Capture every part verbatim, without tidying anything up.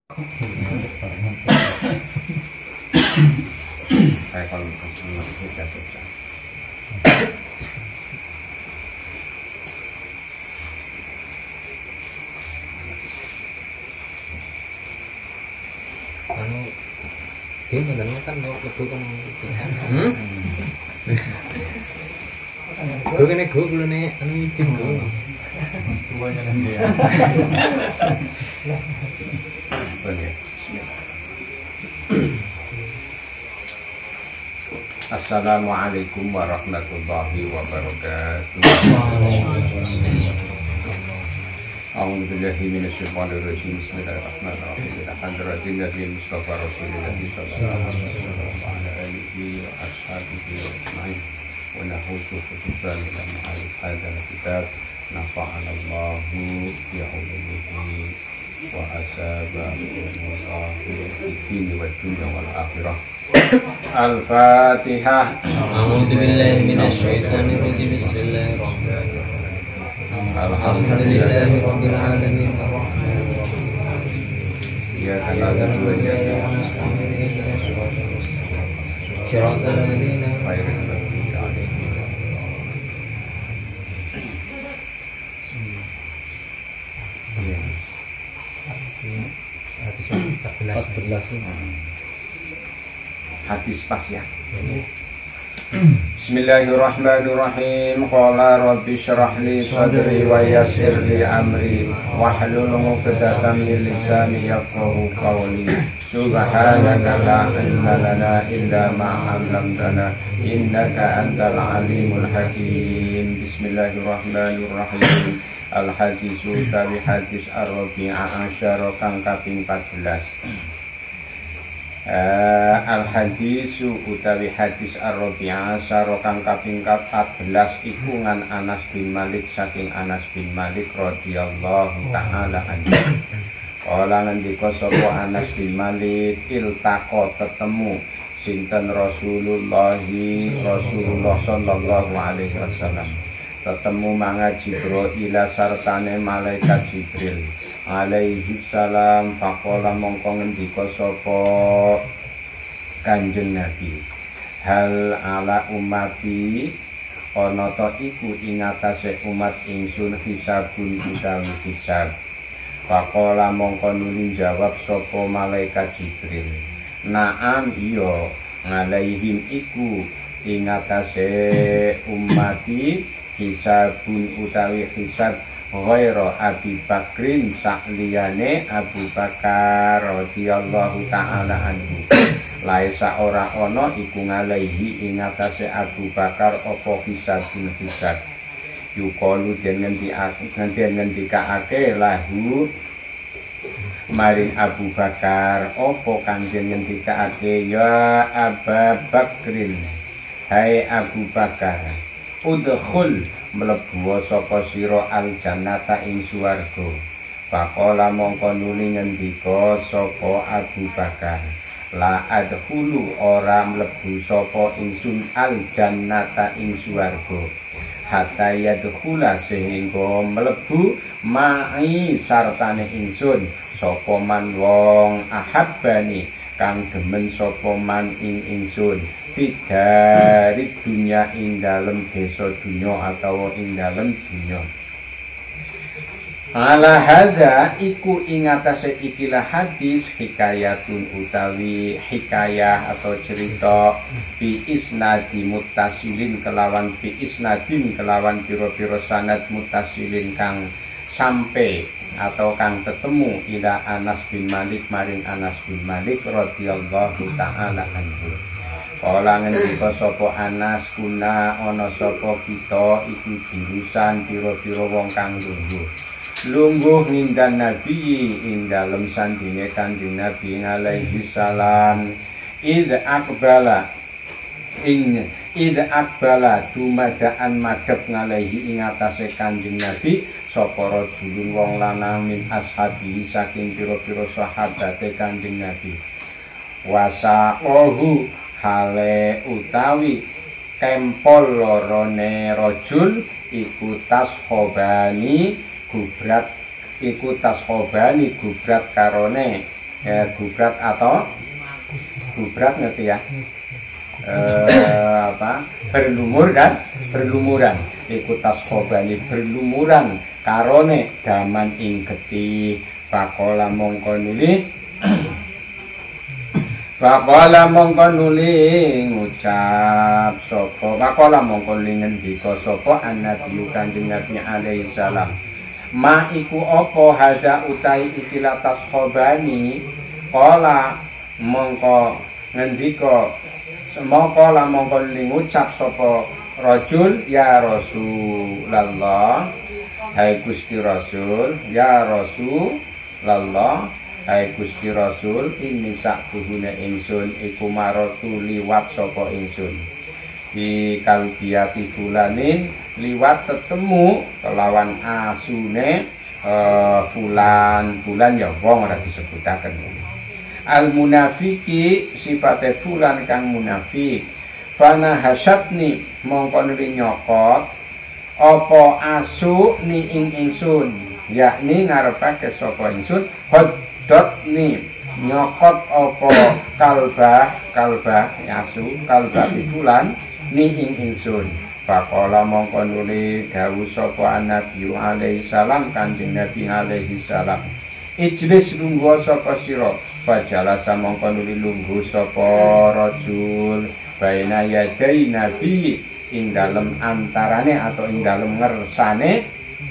Kayak kalau itu jatuh. Anu dia kadang kan mau lebu kan tinggal. Hmm? Gue kene gue belum nih anu izin gue. Buahnya kan dia. Oke. Assalamualaikum warahmatullahi wabarakatuh. A'udzu billahi minasyaitonir rajim. Bismillahirrahmanirrahim. Alhamdulillahi Mustafa Rasulillah sallallahu alaihi wa ashabihi ajmain. Wa na'udzu billahi min hadzal kitab. Nafa'ana Allahu bi 'ulumihi wa asabahu fid dini wad dunya wal akhirah. Al-Fatihah. A'udzu billahi minasyaitonir rajim. Bismillahirrahmanirrahim. Alhamdulillahi rabbil alamin arrahmanir rahim. Iyyaka na'budu wa iyyaka nasta'in ihdinas siratal mustaqim. Shiratal ladzina ghairil maghdubi 'alaihim. empat belas. Hadis pas ya. Bismillahirrahmanirrahim. Qala rabbi syrah li sadri wa yassir li amri wahlul 'uqdatam min lisani yafqahu qawli. Subhanaka la ilma lana illa ma 'allamtana innaka antal alimul hakim. Bismillahirrahmanirrahim. Al-hadisu tawi hadis ar-rabi'a asyara kang kaping empat belas. Uh, Al-hadisu utawi hadis ar-rabi'a asyara kang kaping empat belas iku ngan Anas bin Malik saking Anas bin Malik radhiyallahu ta'ala anhu. Kala ngendika sapa Anas bin Malik iltaqa tetemu sinten Rasulullah Rasulullah sallallahu alaihi wasallam. Tetemu manga Jibril sartane malaikat Jibril alaihi salam. Faqala mongko ngendika sapa Kanjeng Nabi, hal ala umati ana ta iku ing atase umat ingsun hisabun utawi hisab. Faqala mongko nuli jawab sapa malaikat Jibril, naam iya alaihim iku ing atase umati hisabun utawi hisab ghaira Abi Bakrin sakliyane Abu Bakar radhiyallahu ta'ala anhu. Laisa ora ana iku ngalehi ing atase Abu Bakar apa hisabun hisab. Yuqalu den ngendikake den ngendikake lahu maring Abu Bakar apa kang den ngendikake ya Abu Bakrin, hai Abu Bakar, udkhul mlebu sapa sira al jannata ing swarga. Faqala mongko nuli ngendika sapa Abu Bakar, la adkhulu ora mlebu sapa ingsun al jannata ing swarga hatta yadkhula sehingga mlebu ma'i sartane ingsun sapa man wong ahabbani kang demen sapa man ing ingsun fidari dunya ing dalem desa dunya atau ing dalem dunya. Ala hadza iku ing atase ikilah hadis hikayatun utawi hikayah atau cerita bi isnadi muttasilin kelawan bi isnadin kelawan pira-pira sanad muttasilin kang sampai atau kang ketemu ila Anas bin Malik maring Anas bin Malik radhiyallahu ta'ala anhu. Kala ngendika sapa Anas kuna ana sapa kita iku jurusan pira-pira wong kang lungguh. Lungguh ngindan Nabi ing dalem sandine Kanjeng Nabi alaihi salam. Id akbala ing id akbala dumadaan madhep ngalehi ing atase Kanjeng Nabi sapa rajulun wong lanang min ashabi saking pira-pira sahabate Kanjeng Nabi. Wasaqahu hale utawi kempol lorone rajul iku tashobani gubrat iku tashobani gubrat karone ya gubrat atau gubrat ngerti ya, eh, apa berlumur kan, berlumuran iku taskhobani berlumuran karone daman ing getih. Faqala mongko nuli Faqala mongko nuli ngucap sapa Faqala mongko nuli ngendika sapa annabi Kanjeng Nabi alaihi salam ma iku apa hada utai ikilah taskhobani. Qala mongko ngendika semangka mongko nuli ngucap sapa rajul ya Rasulullah, hai Gusti Rasul, ya Rasulullah, hai Gusti Rasul, ini sak tuhune ingsun iku marotu liwat sapa ingsun di kalbiati fulanin, liwat ketemu kelawan asune uh, fulan fulan ya wong ora disebutaken. Al munafiki sifate fulan kang munafik. Fana hasyatni mongko nuli nyokot apa asu ni ing ingsun, yakni ngarepake sapa ingsun hodot ni nyokot apa kalbah kalbah asu kalbah fulan ni ing ingsun. Faqala mongko nuli dawuh sapa Nabi alaihi salam Kanjeng Nabi alaihi salam ijlis lungguh sapa sira. Fajalasa mongko nuli lungguh sapa rajul baina yadai Nabi ing dalem antarane atau ing dalem ngersane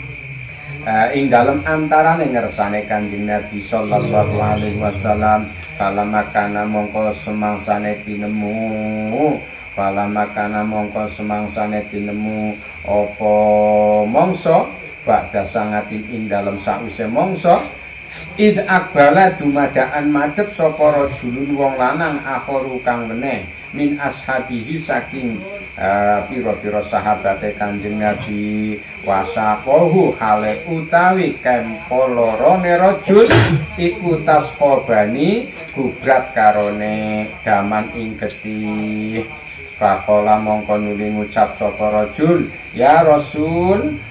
uh, ing dalem antarane ngersane Kanjeng Nabi sallallahu alaihi wasallam. Kala makana mongko semangsane tinemu kala makana mongko semangsane tinemu apa mongso badha sangatin ing dalem sause mongso id akbala dumadaan madhep sapa rajulun wong lanang akharu kang meneh min ashabihi saking uh, pira-pira sahabate Kanjeng Nabi wasaqahu hale utawi kempolorone rajul iku taskhobani gubrat karone daman ing getih. Faqala mongko nuli ngucap sapa rajul ya Rasul,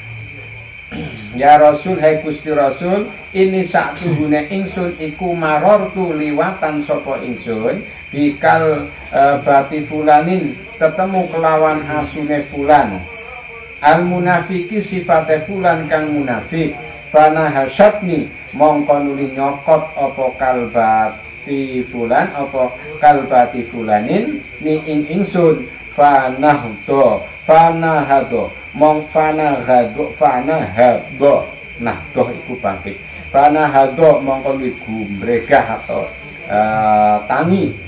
ya Rasul, hai Gusti Rasul, ini sak tuhune ingsun iku marortu liwatan sapa ingsun bikal e, bati fulanin ketemu kelawan asune fulan. Al munafiki sifate fulan kang munafik. Fana hasyatni mongko nuli nyokot apa kalbati fulan apa kalbati fulanin ni ing ingsun. Fanahdo fanahado mong fanahado fanahado nah doh iku bangkit. Fanahado mongko nuli gumregah atau uh, tangi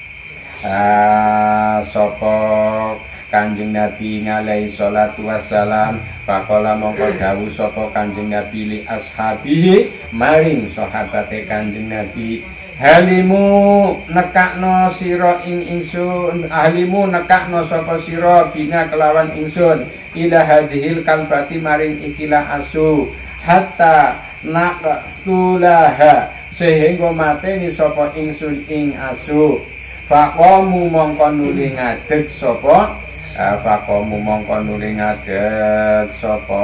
Uh, sapa Kanjeng Nabi alaihi salatu wassalam. Faqala mongko dawuh sapa Kanjeng Nabi li ashabihi maring sahabate Kanjeng Nabi halimu nekakno sira ing ingsun halimu nekakno sapa sira bina kelawan ingsun ila hadhil kalbati maring ikilah asu hatta naqtulaha sehingga mateni sapa ingsun ing asu. Faqamu mongko nuli ngadeg sapa uh, faqamu mongko nuli ngadeg sapa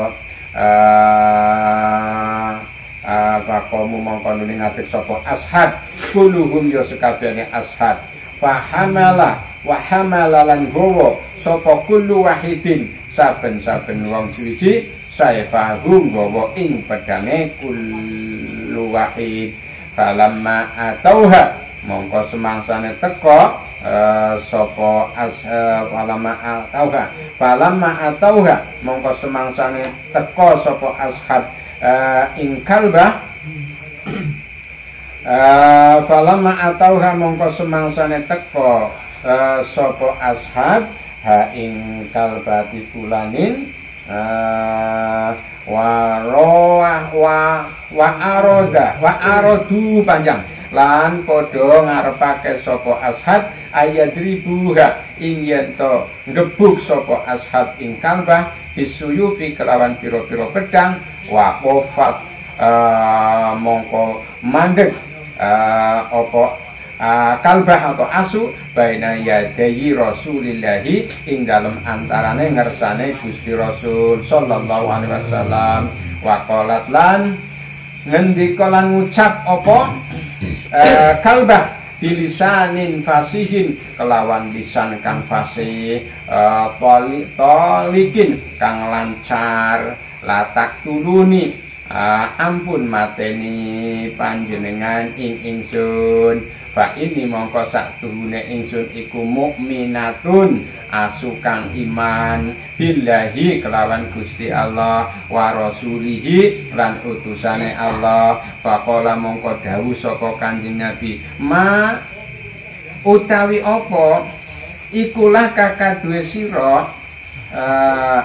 uh, uh, faqamu mongko nuli ngadeg sapa ashab kuluhum ya sekabehane ashab. Fahamala wa hamala lan gowo sapa kullu wahidin saben-saben wong suwiji saefahu gowo ing pedange kullu wahid. Falamma atauha mongko semangsane teko uh, sapa as uh, falamma atauha falamma atauha mongko semangsane teko sapa ashab uh, ing kalbah uh, falamma atauha mongko semangsane teko uh, sapa ashab ha ing kalbati fulanin uh, wa roa wa wa aroda wa arodu panjang lan padha ngarepake sapa ashab ayadribuha ing yen to ngebuk sapa ashab ing kalbah bisuyufi kelawan pira-pira pedang wa qafat uh, mongko mandeg uh, apa uh, kalbah atau asu baina yadayi Rasulillahi ing dalem antarane ngersane Gusti Rasul sallallahu alaihi wasallam. Wa qalat lan ngendika lan ngucap apa uh, kalbah bilisanin fasihin kelawan lisan kang fasih uh, toli, tolikin kang lancar latak tuluni uh, ampun mateni panjenengan ing ingsun fa ini mongko saktuhune ingsun iku mukminatun asukang iman billahi kelawan Gusti Allah wa rasulihi lan utusane Allah faqala mongko dawuh saka Kanjeng Nabi ma utawi apa ikulah kakaduwe sira uh,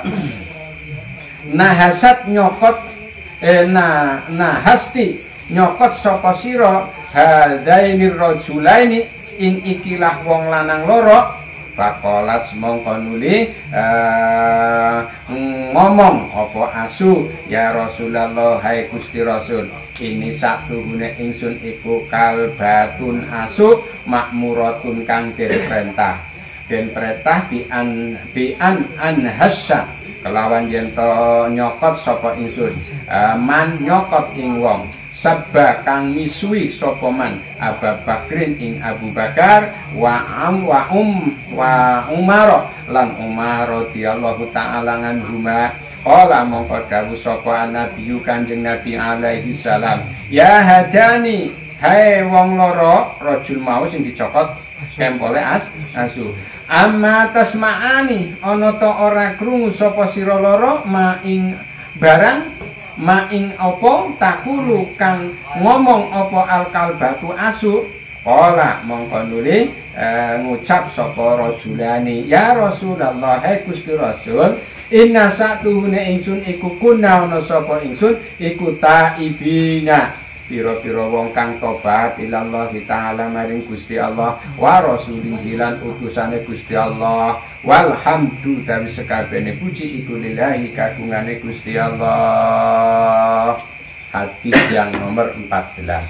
nahasat nyokot eh, nah nahasti nyokot sapa sira hadaini rajulaini ing ikilah wong lanang loro faqalat mongko nuli uh, ngomong apa asu ya Rasulullah hai Gusti Rasul ini satuhune ingsun iku kalbatun asu makmuratun kang den perintah den perintah bi an bi an anhassa kelawan yen to nyokot sapa ingsun uh, man nyokot ing wong sabba kang misui sapa man Abu Bakrin ing Abu Bakar wa am wa um wa Umar lan Umar radhiyallahu ta'ala anhuma qala mongko dawuh sapa Nabi Kanjeng Nabi alaihi salam ya hadani hai wong loro rajul mau sing dicokot kempole as asu amma tasma'ani ana ta ora krungu sapa sira loro ma ing barang maing apa takulu kang ngomong apa alkal batu asu ora mongko nuli e, ngucap sapa rajulani ya Rasulullah hai Gusti Rasul inna satuhune ingsun iku kuna ana sapa ingsun iku taibina pira-pira wong kang tobat ilallah taala maring Gusti Allah wa rasulihi lan utusane Gusti Allah walhamdu dari sekabehane puji iku lillahi kagungane Gusti Allah. Hadis yang nomor empat belas.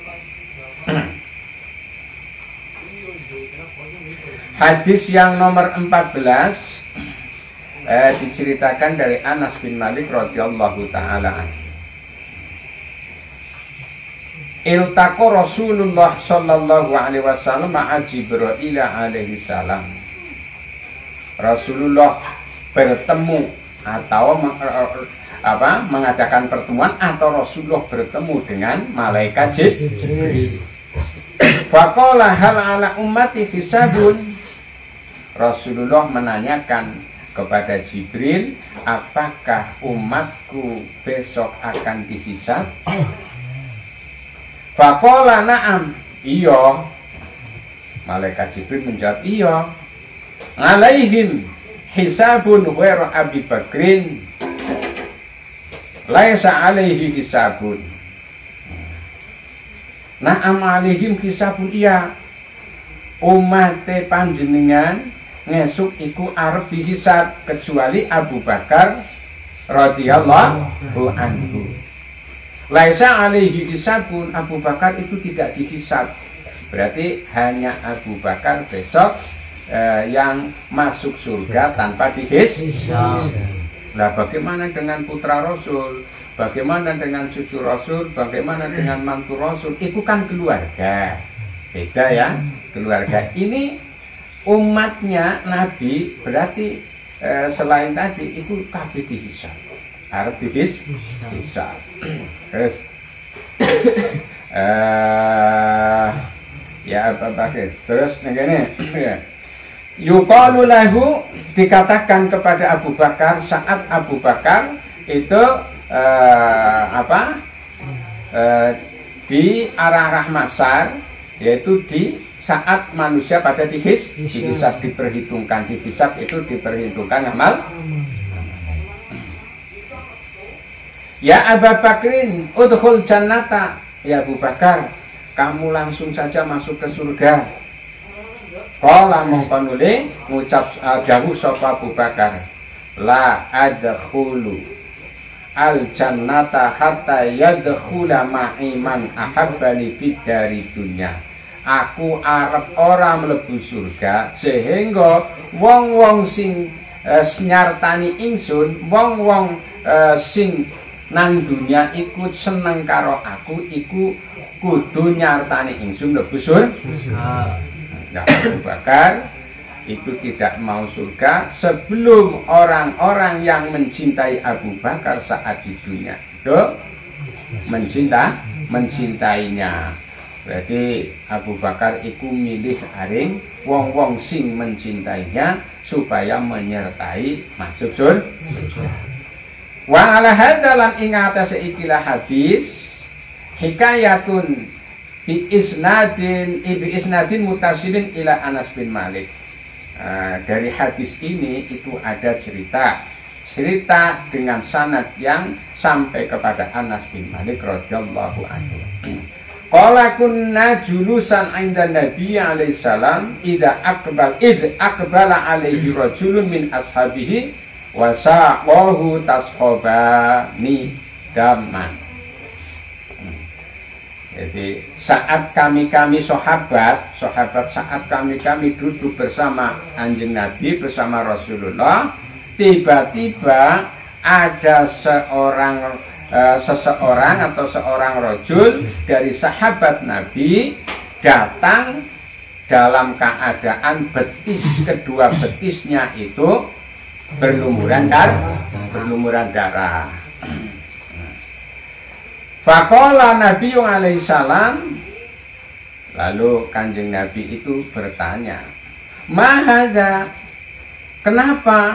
Hadis yang nomor empat belas eh, diceritakan dari Anas bin Malik radhiyallahu taala anhu. Iltaqa Rasulullah sallallahu alaihi wasallam ma'a Jibril alaihi salam. Rasulullah bertemu atau apa mengadakan pertemuan atau Rasulullah bertemu dengan malaikat Jibril. Faqala hal ala ummati hisabun. Rasulullah menanyakan kepada Jibril, apakah umatku besok akan dihisab? Faqala na'am, iya. Malaikat Jibril menjawab, iya. Alaihim hisabun ghairu Abi Bakrin. Laisa alaihi hisabun. Na'am alaihim hisabun, iya. Umat panjenengan ngesuk iku arep dihisab kecuali Abu Bakar radhiyallahu anhu. Laisa alaihi hisabun, Abu Bakar itu tidak dihisab. Berarti hanya Abu Bakar besok eh, yang masuk surga tanpa dihisab. Nah, bagaimana dengan putra Rasul? Bagaimana dengan cucu Rasul? Bagaimana dengan mantu Rasul? Itu kan keluarga. Beda ya, keluarga. Ini umatnya Nabi, berarti eh, selain tadi itu kabeh dihisab. Harus dihisab. Terus uh, ya apa pakai terus begini yuqalu lahu, dikatakan kepada Abu Bakar saat Abu Bakar itu uh, apa uh, di arah-arah mahsyar, yaitu di saat manusia pada dihis dihisab, diperhitungkan dihisab itu diperhitungkan amal. Ya Abu Bakrin, udkhul jannata. Ya Abu Bakar, kamu langsung saja masuk ke surga. Qala mongko nuli ngucap uh, dawuh sapa Abu Bakar, la adkhulu al jannata hatta yadkhula ma'i man ahabbani fid dari dunya. Aku arep ora mlebu surga sehingga wong-wong sing uh, nyartani ingsun, wong-wong uh, sing nang dunya iku seneng karo aku iku kudu nyartani ingsun mlebu surga. Nah, Abu Bakar itu tidak mau surga sebelum orang-orang yang mencintai Abu Bakar saat di dunia itu mencinta mencintainya. Berarti Abu Bakar itu milih aring wong-wong sing mencintainya supaya menyertai masuk surga. Wa ala hadalan ing atase ikilah hadis hikayatun bi isnadin bi isnadin mutasilin ila Anas bin Malik. Uh, dari hadis ini itu ada cerita cerita dengan sanad yang sampai kepada Anas bin Malik radhiyallahu anhu. Qala kunna julusan 'inda Nabi alaihi salam idza aqbal id aqbala alaihi rajulun min ashabihi wa saqahu tasqabani daman. Jadi saat kami-kami sahabat, sahabat saat kami-kami duduk bersama Kanjeng Nabi, bersama Rasulullah, tiba-tiba ada seorang uh, seseorang atau seorang rajul dari sahabat Nabi datang dalam keadaan betis kedua betisnya itu berlumuran darah, berlumuran darah. Faqala Nabi alaihi salam, lalu Kanjeng Nabi itu bertanya, "Mahadza? Kenapa?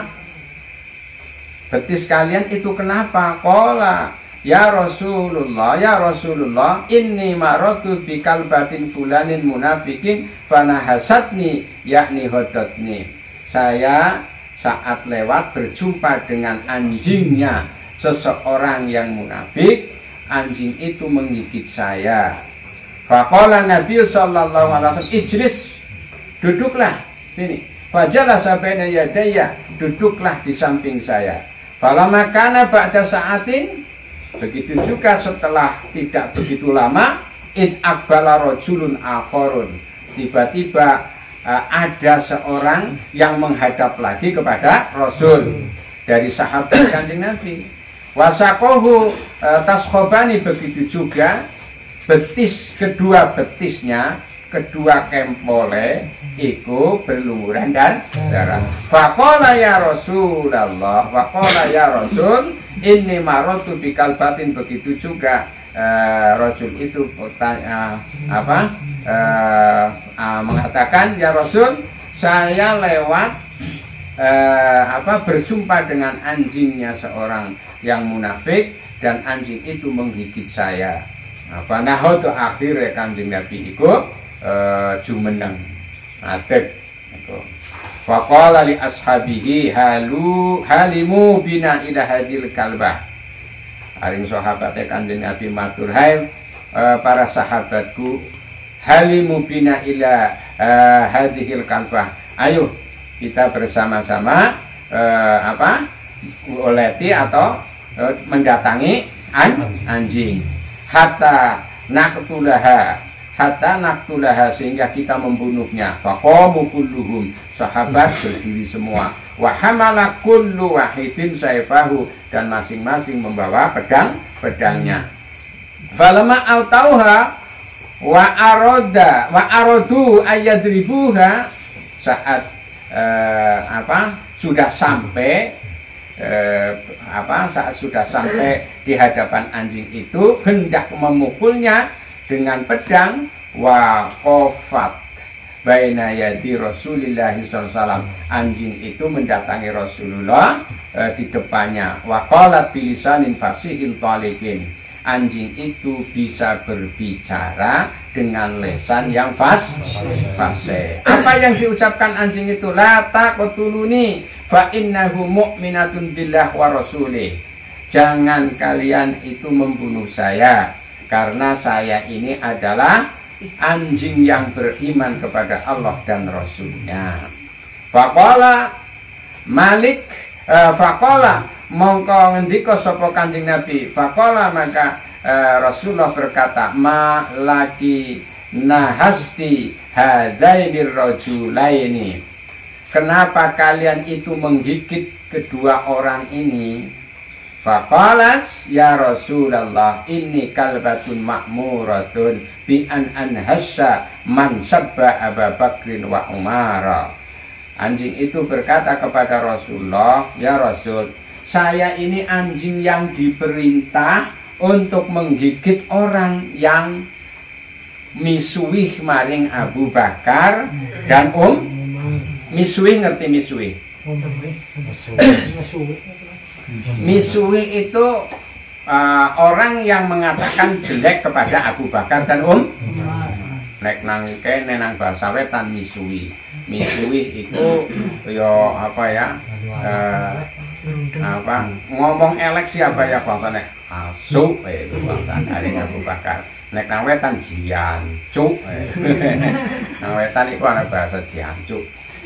Betis kalian itu kenapa?" Qala, "Ya Rasulullah, ya Rasulullah, inni maratu bi kalbatin fulanin munafikin fanahasatni yakni hodatni." Saya saat lewat berjumpa dengan anjingnya seseorang yang munafik, anjing itu menggigit saya. Faqala Nabi sallallahu alaihi wasallam, "Ijlis, duduklah sini." Fajalasa baina yadayya, duduklah di samping saya. Falamma kana ba'da sa'atin, begitu juga setelah tidak begitu lama, id aqbala rajulun akharun, tiba-tiba uh, ada seorang yang menghadap lagi kepada Rasul dari sahabat Kanjeng Nabi. Wasakohu e, taskhobani, begitu juga betis kedua betisnya, kedua kempole iku berlumuran dan darah. Faqala ya Rasulullah, faqala ya Rasul, inni marotu bi kalbatin, begitu juga e, Rasul itu bertanya, apa e, e, mengatakan, "Ya Rasul, saya lewat e, apa berjumpa dengan anjingnya seorang yang munafik dan anjing itu menggigit saya." Apa nahodo akhirnya Kanjeng Nabi iku e, jumeneng adeg iku. Faqala li ashabihi halu halimu bina ila hadil kalbah. Aring sahabate Kanjeng Nabi matur, "Hai e, para sahabatku, halimu bina ila e, hadhil kalbah. Ayo kita bersama-sama e, apa oleti atau mendatangi an, anjing hatta naqtulaha hatta naqtulaha, sehingga kita membunuhnya." Faqamu kulluhum, sahabat berdiri semua. Wa hamala kullu wahidin saifahu, dan masing-masing membawa pedang pedangnya. Falamma autauha wa aroda wa arodu ayadribuha, saat eh, apa sudah sampai Eh, apa saat sudah sampai di hadapan anjing itu, hendak memukulnya dengan pedang. Wa qafat baina yadi Rasulillah sallallahu alaihi wasallam, anjing itu mendatangi Rasulullah eh, di depannya. Wa qalat bilisanin fasihin taliqin, anjing itu bisa berbicara dengan lesan yang fas fasih. Apa yang diucapkan anjing itu? La taqtuluni fa innahu mu'minatun billah wa rasulih, jangan kalian itu membunuh saya, karena saya ini adalah anjing yang beriman kepada Allah dan Rasulnya. Faqala Malik uh, faqala mongko ngendika sapa Kanjeng Nabi, faqala maka uh, Rasulullah berkata, "Ma laki nahasti hadainir rajulaini, kenapa kalian itu menggigit kedua orang ini?" Faqalat ya Rasulullah inni kalbatun ma'muratun bi an anhasya man sabba Abu Bakrin wa Umar. Anjing itu berkata kepada Rasulullah, ya Rasul, saya ini anjing yang diperintah untuk menggigit orang yang misuwih maring Abu Bakar dan Um. Misuwih, ngerti misuwih? Misuwih itu uh, orang yang mengatakan jelek kepada Abu Bakar dan Um. Nek nang kene nang bahasa wetan misuwih. Misuwih itu yo apa ya? Uh, apa ngomong elek siapa ya bangsa nek asu eh itu bangsa dari Abu Bakar. Nek nang wetan jiancu. Eh. Nang wetan iku ana bahasa jiancu.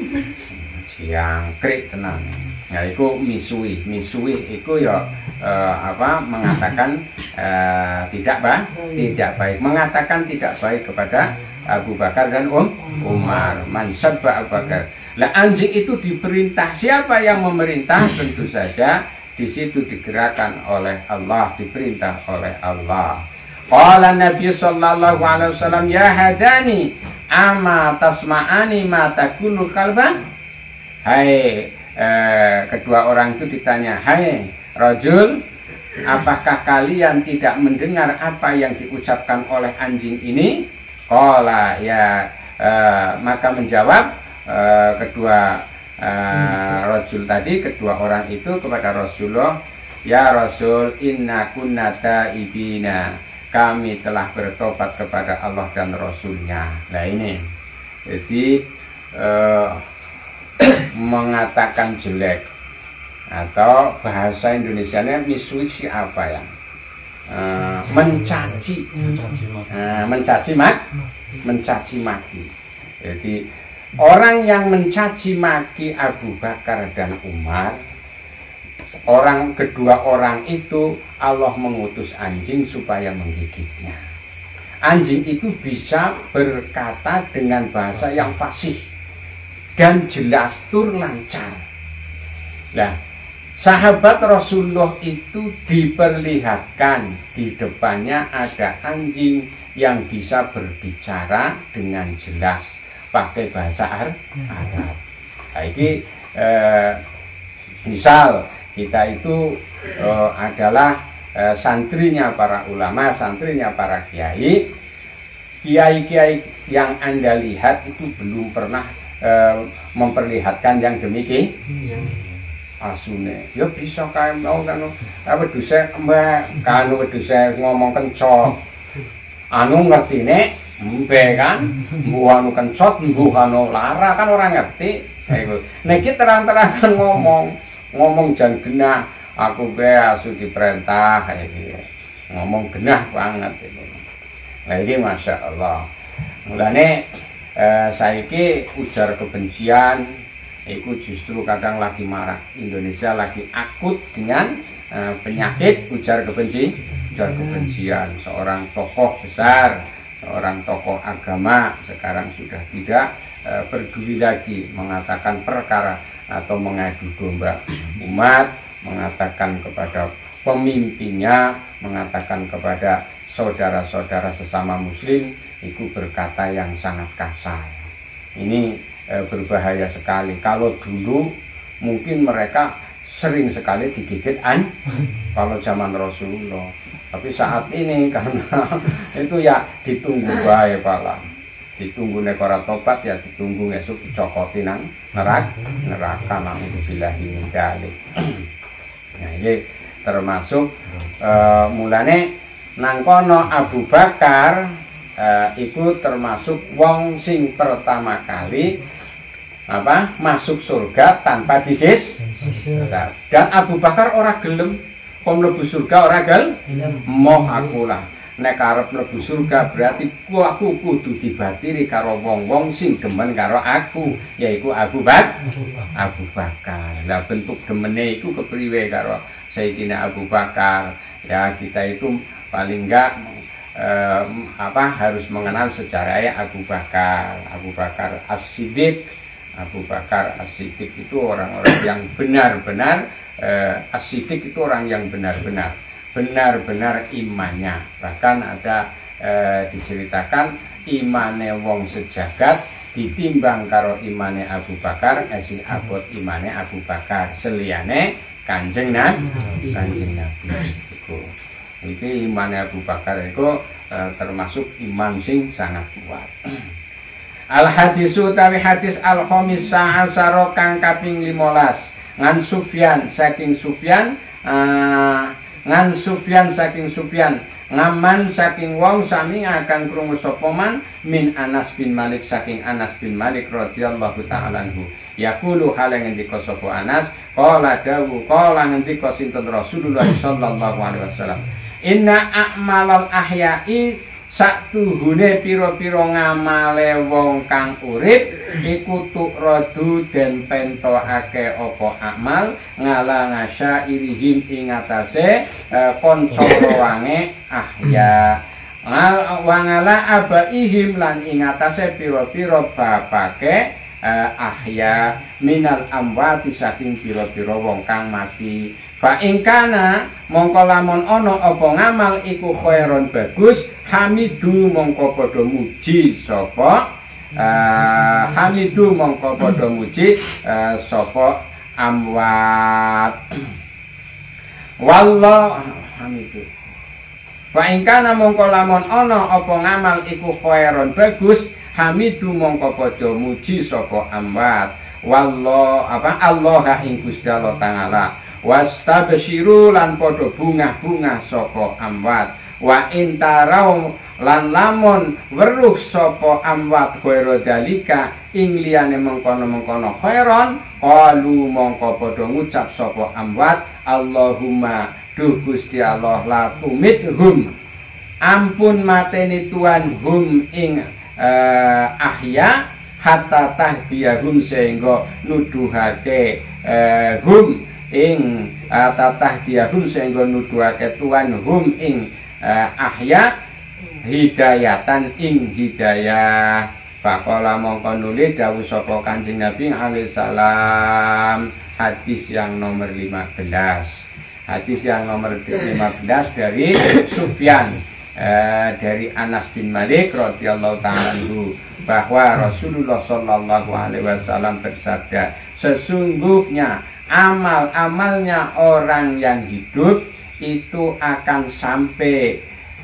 Jiangkrik tenan. Ya itu misui, misui itu ya eh, apa mengatakan eh, tidak baik, tidak baik, mengatakan tidak baik kepada Abu Bakar dan Um Umar. Mansabba Abu Bakar. Lah anjing itu diperintah, siapa yang memerintah? Tentu saja di situ digerakkan oleh Allah, diperintah oleh Allah. Qala Nabi sallallahu alaihi wasallam ya hadani ama tasma'ani ma taqulu kalba. Hai Eh, kedua orang itu ditanya, hai rajul, apakah kalian tidak mendengar apa yang diucapkan oleh anjing ini? Qala ya, eh, maka menjawab eh, kedua eh, rajul tadi, kedua orang itu kepada Rasulullah, ya Rasul, inna kunna taibina, kami telah bertobat kepada Allah dan Rasulnya. Nah ini, jadi eh, mengatakan jelek atau bahasa Indonesianya misuwih siapa ya? Uh, mencaci, uh, mencaci mak, mencaci maki. Jadi orang yang mencaci maki Abu Bakar dan Umar, orang kedua orang itu Allah mengutus anjing supaya menggigitnya. Anjing itu bisa berkata dengan bahasa yang fasih dan jelas tur lancar. Nah, sahabat Rasulullah itu diperlihatkan di depannya ada anjing yang bisa berbicara dengan jelas pakai bahasa Arab. Nah, ini eh, misal kita itu eh, adalah eh, santrinya para ulama, santrinya para kiai. Kiai-kiai yang Anda lihat itu belum pernah Uh, memperlihatkan yang demikian asune ya bisa kayak mau kan apa duse mbak kanu duse ngomong kencot anu ngerti nek mbe kan mbuh anu kencot mbuh anu lara kan orang ngerti kayak nek kita terang-terangan ngomong ngomong jan genah aku be asu diperintah kayak gitu ngomong genah banget itu nah ini masya Allah mulane Eh, saiki ujar kebencian itu justru kadang lagi marak. Indonesia lagi akut dengan eh, penyakit ujar kebenci, ujar kebencian. Seorang tokoh besar, seorang tokoh agama sekarang sudah tidak eh, peduli lagi mengatakan perkara atau mengadu domba umat, mengatakan kepada pemimpinnya, mengatakan kepada saudara-saudara sesama muslim itu berkata yang sangat kasar. Ini e, berbahaya sekali. Kalau dulu mungkin mereka sering sekali digigit an kalau zaman Rasulullah. Tapi saat ini karena itu ya ditunggu bae pala. Ditunggu nek ora tobat ya ditunggu esuk dicokoti nang neraka, neraka naudzubillahi min dzalik. Nah, ini termasuk e, mulane nang kono Abu Bakar Uh, itu termasuk wong sing pertama kali apa masuk surga tanpa dihis. Dan Abu Bakar ora gelem kok mlebu surga ora gel moh akulah nek arep mlebu surga berarti ku aku kudu dibatiri karo wong-wong sing demen karo aku yaiku Abu Bakar. Abu Bakar. Lah bentuk demene iku kepriwe karo Sayyidina Abu Bakar? Ya kita itu paling enggak Um, apa harus mengenal sejarahnya Abu Bakar, Abu Bakar As-Siddiq Abu Bakar As-Siddiq itu orang-orang yang benar-benar eh, As-Siddiq itu orang yang benar-benar benar-benar imannya. Bahkan ada eh, diceritakan imane wong sejagat ditimbang karo imane Abu Bakar, esih abot imane Abu Bakar seliyane Kanjeng Nabi. Kanjeng Nabi iku. Iki imane Abu Bakar iku eh, termasuk iman sing sangat kuat. Al hadisu tawi hadis al khamisa asaro kang kaping limolas ngan Sufyan saking Sufyan uh, ngan Sufyan saking Sufyan ngaman saking wong sami akan krungu sapa man min Anas bin Malik saking Anas bin Malik radhiyallahu ta'ala anhu yaqulu hale ngendika sapa Anas qala dawu qala ngendika sinten Rasulullah sallallahu alaihi wasallam inna a'malal ahya'i satuhune pira-pira ngamale wong kang urip iku tukradu den pentokake apa amal ngala irihim ing atase kanca wange ahya ngal wangala abaihim lan ing atase pira-pira bapake ahya minal amwati saking pira-pira wong kang mati. Fa ingkana mongko lamun ana apa ngamal iku khairon bagus hamidu mongko padha muji sapa uh, hamidu mongko padha muji uh, sapa amwat wallah hamidu. Fa ingkana mongko lamun ana apa ngamal iku khairon bagus hamidu mongko padha muji sapa amwat wallah apa Allah ing Gusti Allah taala wastabsyiru lan padha bungah-bungah saka amwat wa intarau lan lamun weruh sapa amwat khaira dalika ing liyane mengkono-mengkono khairon qalu mongko padha ngucap sapa amwat Allahumma duh Gusti Allah la tumithum ampun mateni tuan hum ing uh, ahya hatta tahdiyahum sehingga nuduhake uh, hum ing tatah diahum sehingga nuduhake tuan hum ing uh, ahya hidayatan ing hidayah. Faqala mongko nuli dawuh sapa Kanjeng Nabi alaihi salam hadis yang nomor lima belas. Hadis yang nomor lima belas dari Sufyan uh, dari Anas bin Malik radhiyallahu ta'ala anhu bahwa Rasulullah sallallahu alaihi wasallam bersabda sesungguhnya amal-amalnya orang yang hidup itu akan sampai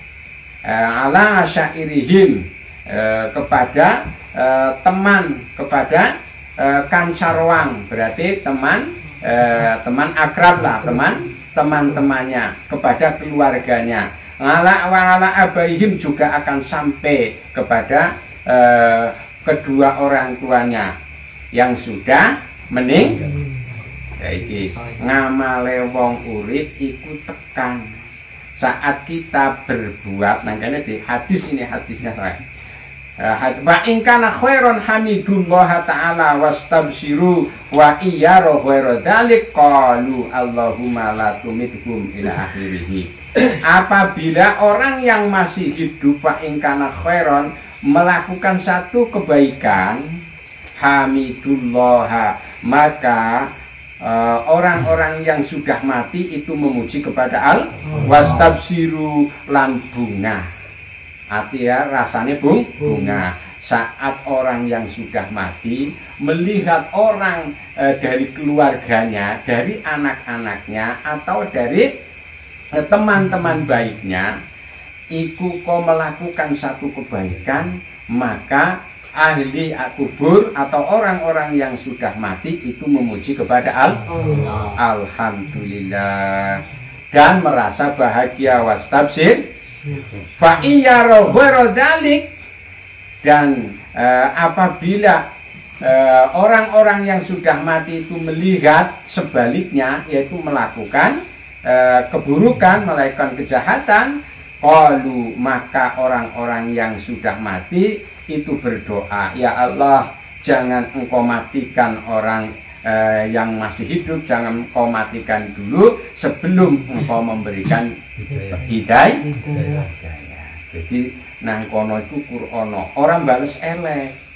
uh, ala syairihim uh, kepada uh, teman kepada uh, kancarwang berarti teman uh, teman akrab lah teman teman-temannya kepada keluarganya ngala wala abaihim juga akan sampai kepada uh, kedua orang tuanya yang sudah meninggal. Iki ngamale wong urip iku tekan saat kita berbuat nangkane di hadis ini hadisnya saya wa in kana khairon hamidullah ta'ala wastabsyiru wa iyyara khairu dzalik qalu Allahumma la tumithum ila akhirih. Apabila orang yang masih hidup wa in kana khairon melakukan satu kebaikan hamidullah maka orang-orang uh, yang sudah mati itu memuji kepada al wastabsiru lan bunga artinya rasanya bung bunga saat orang yang sudah mati melihat orang uh, dari keluarganya dari anak-anaknya atau dari teman-teman uh, baiknya iku kok melakukan satu kebaikan maka ahli kubur atau orang-orang yang sudah mati itu memuji kepada Allah. Alhamdulillah dan merasa bahagia wastabsir fa iyyara ghairu dzalik dan uh, apabila orang-orang uh, yang sudah mati itu melihat sebaliknya yaitu melakukan uh, keburukan melakukan kejahatan qalu maka orang-orang yang sudah mati itu berdoa, ya Allah jangan engkau matikan orang eh, yang masih hidup, jangan engkau matikan dulu sebelum engkau memberikan hidayah. Hidayah. Jadi nang kono iku Qur'ana, orang bales elek.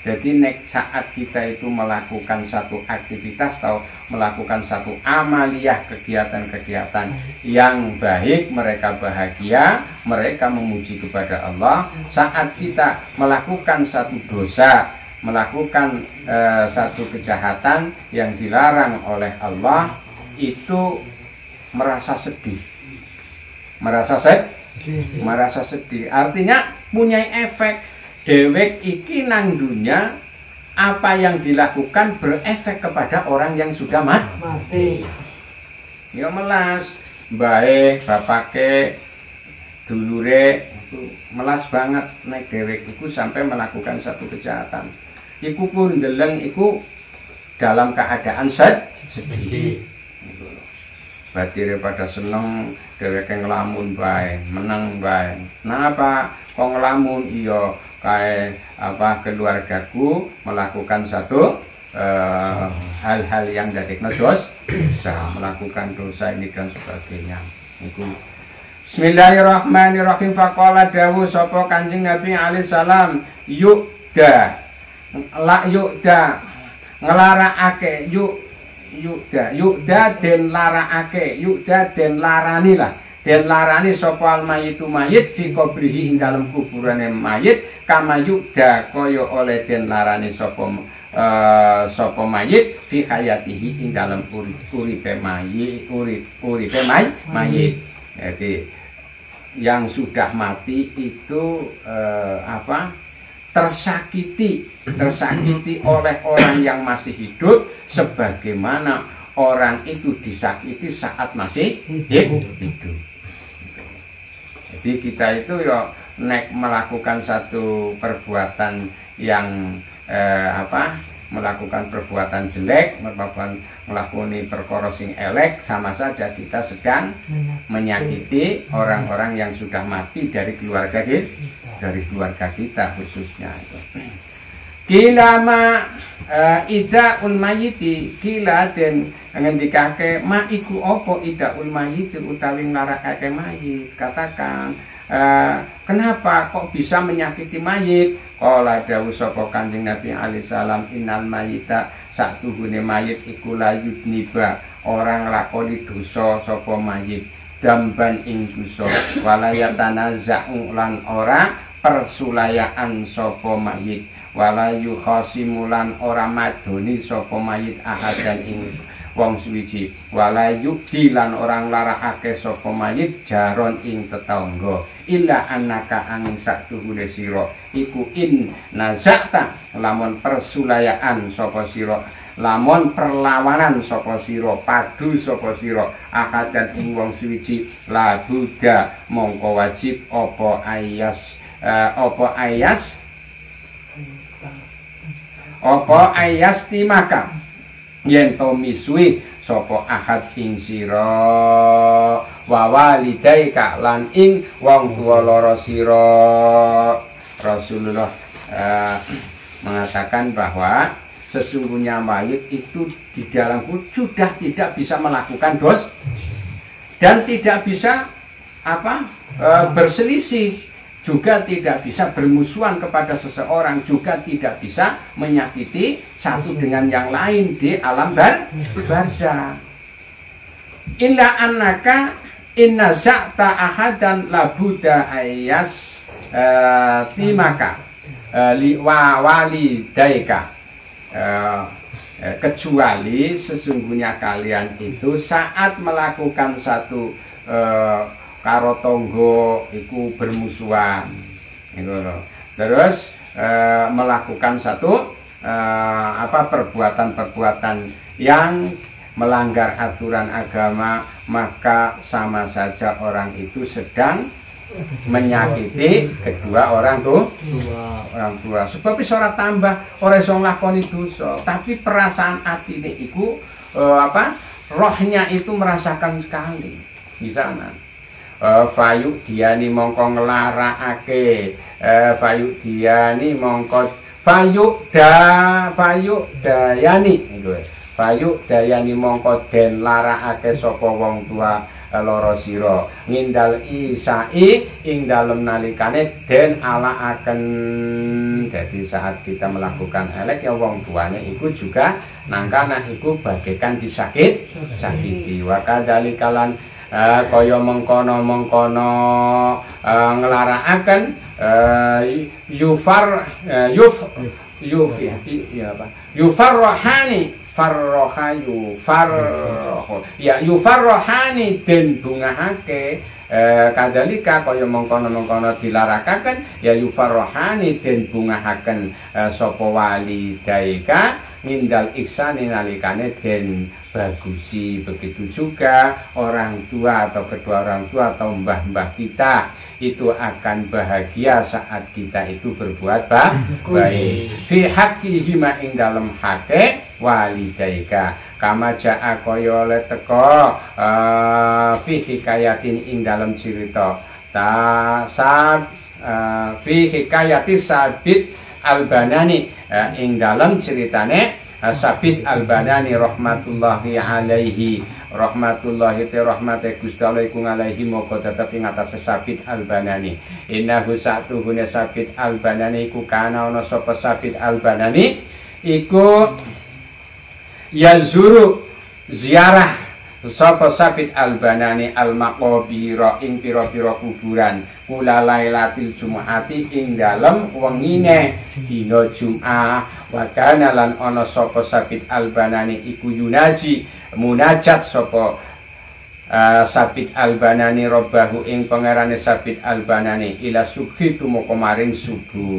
Jadi nek saat kita itu melakukan satu aktivitas atau melakukan satu amaliyah kegiatan-kegiatan yang baik, mereka bahagia, mereka memuji kepada Allah. Saat kita melakukan satu dosa, melakukan eh, satu kejahatan yang dilarang oleh Allah, itu merasa sedih. Merasa sedih, merasa sedih. Artinya punya efek. Dewek iki nang dunya, apa yang dilakukan berefek kepada orang yang sudah mati. Ya melas, bae, bapake, dulure itu melas banget naik dewek iku sampai melakukan satu kejahatan. Iku pun deleng iku dalam keadaan sed sedih. Batire pada seneng dewek ngelamun bae, menang bae. Nah apa kok ngelamun iya kayak apa keluargaku melakukan satu hal-hal uh, yang jadi dos, bisa melakukan dosa ini dan sebagainya. Itu. Bismillahirrahmanirrahim. Faqala dawu sapa Kanjeng Nabi alaihi salam, yukda la yukda nglarakake yuk yukda yukda den larakake yukda den larani lah den larani sapa al mayitu mayit fi qabrihi ing dalem kuburane mayit kama yukda kaya oleh den larani sapa uh, sapa mayit fi hayatihi ing dalem uripe mayit urip uripe may, mayit. Jadi yang sudah mati itu uh, apa tersakiti tersakiti oleh orang yang masih hidup sebagaimana orang itu disakiti saat masih hidup. Jadi kita itu ya nek melakukan satu perbuatan yang eh, apa melakukan perbuatan jelek, melakukan melakoni perkara sing elek, sama saja kita sedang menyakiti orang-orang yang sudah mati dari keluarga kita, dari keluarga kita khususnya itu. Kilama uh, ida ul mayiti kila den ngendikake ma iku apa ida ul mayiti utawi nglarakake mayit. Katakan uh, kenapa kok bisa menyakiti mayit? Qala dawu sapa Kanjeng Nabi alaihi salam innal mayita satuhune mayit iku layut niba orang lakoni dosa sapa mayit damban ing dosa walayatana za'u lan ora persulayaan sapa mayit walayu khasimulan ora madoni sapa mayit ahadan ing wong suwiji walayu dilan orang larakake sapa mayit jaron ing tetangga illa annaka angin satuhune sira iku in nazakta lamun persulayaan sapa sira lamun perlawanan sapa sira padu sapa sira ahadan ing wong suwiji la buddha mongko wajib apa ayas uh, apa ayas apa ayas timaka yen to misui sapa ahad ing sira wa walidaika lan ing wong tuwa loro sira. Rasulullah uh, mengatakan bahwa sesungguhnya mayit itu di dalam sudah tidak bisa melakukan dosa dan tidak bisa apa uh, berselisih, juga tidak bisa bermusuhan kepada seseorang, juga tidak bisa menyakiti satu dengan yang lain di alam bar barzah. Illa annaka inna za'ta ahadan labuda ayas uh, timaka uh, li wa walidaika uh, uh, kecuali sesungguhnya kalian itu saat melakukan satu uh, karo tonggo iku bermusuhan gitu loh. Terus e, melakukan satu e, apa perbuatan-perbuatan yang melanggar aturan agama, maka sama saja orang itu sedang menyakiti kedua orang tuh orang tua. Sebab iso ora tambah ora iso nglakoni dosa, tapi perasaan atine iku e, apa rohnya itu merasakan sekali di sana. Uh, Fayuk diani mongko nglarakake uh, Fayuk diani mongko Fayuk da Fayuk dayani Fayuk dayani mongko den larakake sapa wong tua loro sira ngindal isai ing dalem nalikane den alaaken. Jadi saat kita melakukan elek ya wong tuane iku juga nangkana iku bagaikan disakit sakiti wa kadalikalan uh, kaya mengkono-mengkono uh, nglarakaken uh, yufar uh, yuf yuf ya, ya apa yufarrohani farroha yufarroh ya yufarrohani den bungahake. Eh, kadalika kaya mengkono-mengkono dilarakaken ya yufarrohani den bungahaken eh, sapa walidaika ngindal iksani nalikane den bagusi. Begitu juga orang tua atau kedua orang tua atau mbah-mbah kita itu akan bahagia saat kita itu berbuat baik fi haqqihima ing dalem hake walidaika kama jaa kaya oleh teko uh, fi hikayatin ing dalem cerita ta sab uh, fi hikayati Sabit Al-Banani uh, ing dalem ceritane uh, Sabit Al-Banani rahmatullahi alaihi rahmatullahi te rahmate Gusti Allah iku ngalahi moko tetep ing atase Sabit Al-Banani. Innahu satuhune Sabit Al-Banani iku kana ana sapa Sabit Al-Banani iku yazuru ziarah sapa Sabit Al-Banani al-maqabira ing pira-pira kuburan kula lailatil jumuati ing dalem wengine dina Jumat. Wa kana lan ana sapa Sabit Al-Banani iku yunaji munajat sapa uh, Sabit Al-Banani robbahu ing pangerane Sabit Al-Banani ila subhi tumeka maring subuh.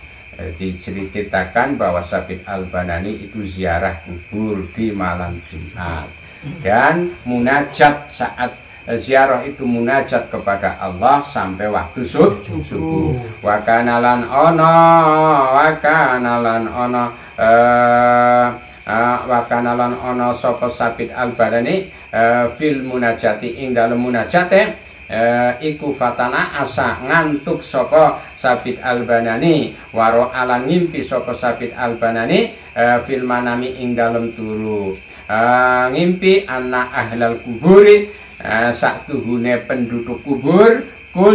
Diceritakan bahwa Sabit Al-Banani itu ziarah kubur di malam Jumat dan munajat saat ziarah itu munajat kepada Allah sampai waktu subuh. Wa kana lan ana wa kana lan ana uh, Uh, wa kana lan ana sapa Sabit Al-Banani uh, fil munajati ing dalem munajate uh, iku fatana asa ngantuk sapa Sabit Al-Banani waro alan ngimpi sapa Sabit Al-Banani uh, fil manami ing dalem turu uh, ngimpi anak ahlal kuburi uh, saktuhune penduduk kubur kul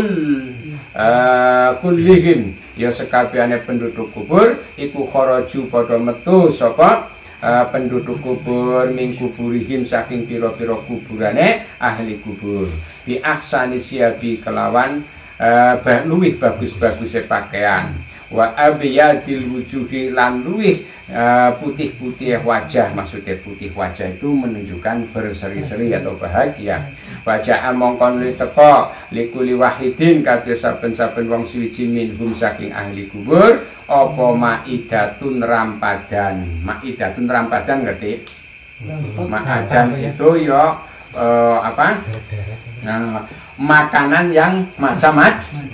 uh, kullihim ya sekabehane penduduk kubur iku kharaju padha metu sapa Uh, penduduk kubur min kuburihim saking piro-piro kuburane ahli kubur bi ahsani siabi kelawan uh, luwih bagus-bagusnya pakaian wa abyadil wujuhi lan luwih uh, putih-putih wajah. Maksudnya putih wajah itu menunjukkan berseri-seri atau bahagia. Wajah mongkon li teko likuli wahidin kadhe saben-saben wong suwiji minhum saking ahli kubur apa maidatun rampadan. Maidatun rampadan ngerti? Maidan itu ya uh, apa? Nah, makanan yang macam-macam.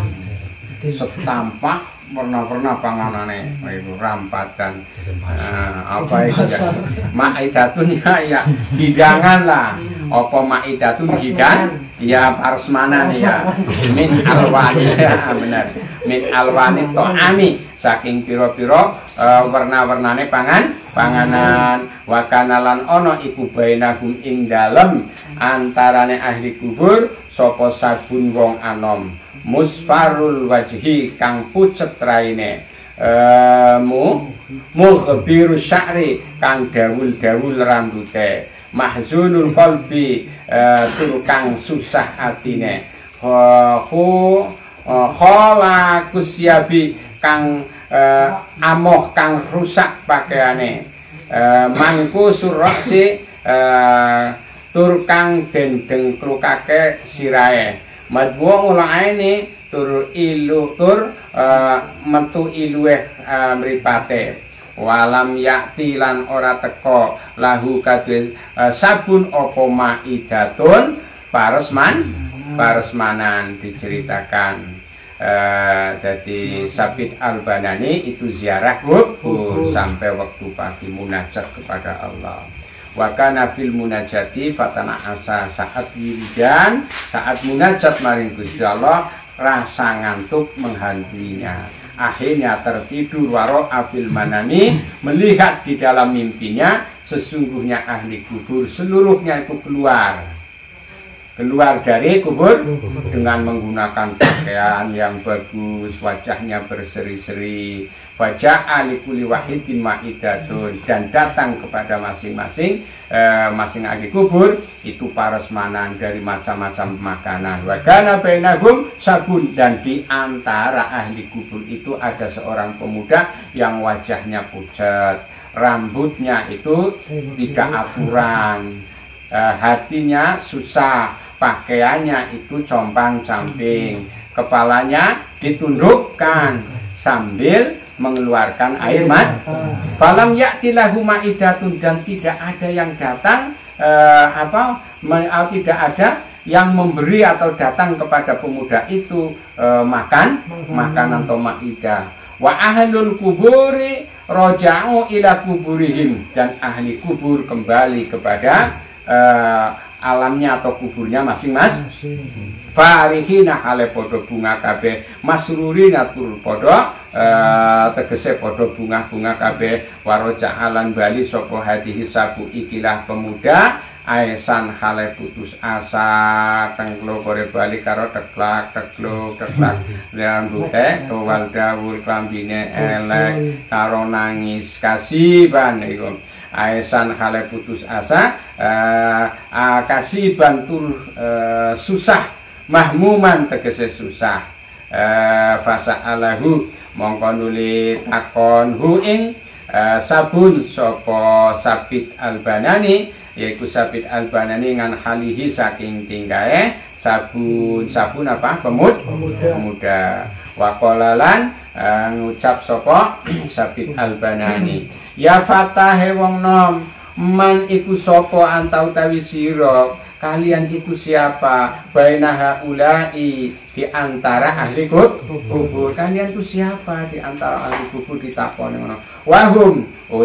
Setampak pernah-pernah panganane itu rampadan. Nah, apa itu ya? Maidatun ya, ya hidangan lah. Apa maidatun hidang? Ya parsmanan ya. Min alwani ya benar. Min alwani to'ami saking piro-piro uh, warna-warnane pangan panganan. Wa kanalan ono iku bainahum ing dalem antarane ahli kubur sapa sabun wong anom musfarul wajhi kang pucet raine uh, mu mughbiru sya'ri kang dawul-dawul rambute mahzunul qalbi uh, tur kang susah atine hu khola kusyabi kang uh, amoh kang rusak pakaiane uh, mangku surroksi uh, tur kang dendeng krukake sirae madbuang ulang ini tur ilu tur uh, metu ilueh uh, mripate walam yakti lan ora teko lahu kadhe uh, sabun apa maidatun paresman paresmanan. Diceritakan uh, jadi Sabit Al-Banani itu ziarah kubur sampai waktu pagi munajat kepada Allah. Wa kana fil munajati fatana asa saat wiridan saat munajat maring Gusti Allah rasa ngantuk menghantuinya. Akhirnya tertidur waro afil manani melihat di dalam mimpinya sesungguhnya ahli kubur seluruhnya itu keluar keluar dari kubur dengan menggunakan pakaian yang bagus, wajahnya berseri-seri. Wajah alikuli wahidin ma'idatun, dan datang kepada masing-masing eh, masing ahli kubur itu parasmanan dari macam-macam makanan. Wa kana bainahum sabun, dan di antara ahli kubur itu ada seorang pemuda yang wajahnya pucat, rambutnya itu tidak aturan, eh, hatinya susah, pakaiannya itu compang-camping, kepalanya ditundukkan sambil mengeluarkan air mata. Falam ya'tilahu ma'idatun, dan tidak ada yang datang eh, apa men, tidak ada yang memberi atau datang kepada pemuda itu eh, makan makanan atau ma'idah. Wa ahlul kuburi roja'u ila kuburihim, dan ahli kubur kembali kepada eh, alamnya atau kuburnya masing-masing. Farihina hale podo bunga kabeh, masrurina tur podo uh, tegese podo bunga-bunga kabeh. Waroja alan bali sapa hadihi sabu ikilah pemuda aisan hale putus asa, tengklo kore bali karo teklak tekluk teklak rambute kowal dawur klambine elek karo nangis kasiban iku. Aisan hale putus asa, uh, uh, kasiban tur uh, susah, mahmuman tegese susah. Uh, fasa alahu mongko nuli takon hu ing uh, sabun sopo Sabit Al-Banani, yaitu Sabit Al-Banani ngan halihi saking tinggae sabun sabun apa pemud pemuda, pemuda. Wakolalan uh, ngucap sopo Sabit Al-Banani, ya fatahe wong nom, man iku sopo antau tawi siro, kalian itu siapa? Bainaha ulai, di antara ahli kubur. Kalian itu siapa di antara ahli kubur? Ditakoni ngono. Wahum